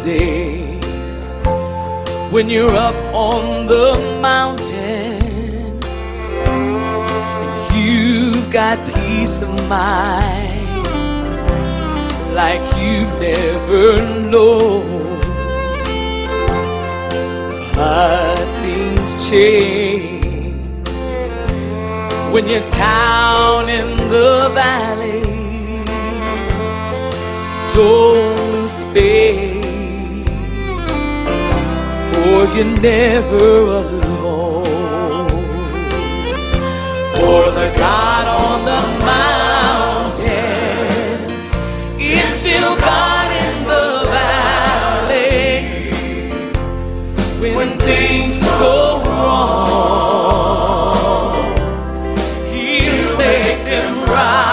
easy when you're up on the mountain and you've got peace of mind like you've never known. But things change when you're down in the valley. Don't lose faith, for you're never alone. For the God on the mountain is still God in the valley. When things go wrong, He'll make them right.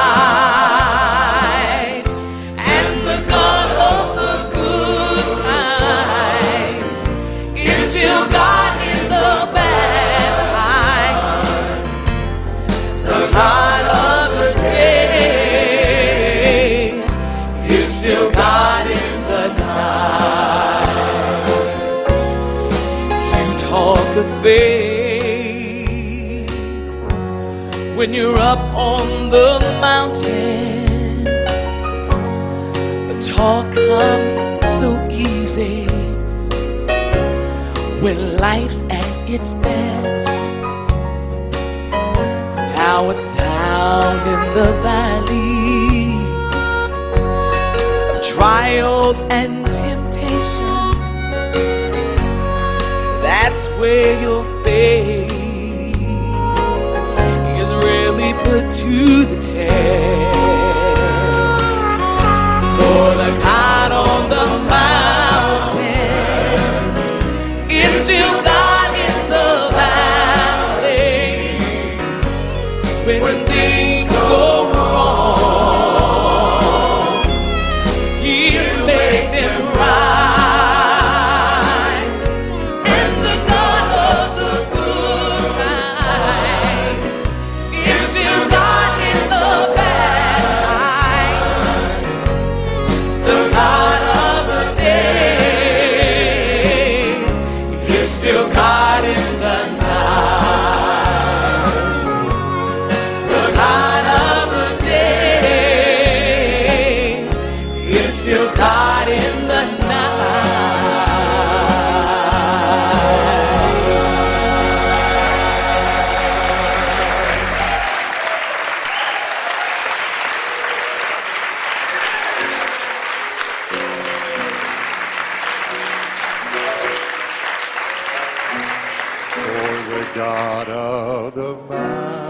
Still God in the night. You talk of faith when you're up on the mountain. Talk comes so easy when life's at its best. Now it's down in the valley, trials and temptations. That's where your faith is really put to the test. For the God on the mountain is still God in the valley. When things go wrong, He'll make them right. And the God of the good times is still God in the bad times. The God of the day is still God in the night. The God of the day is still God in the night. For the God of the mountain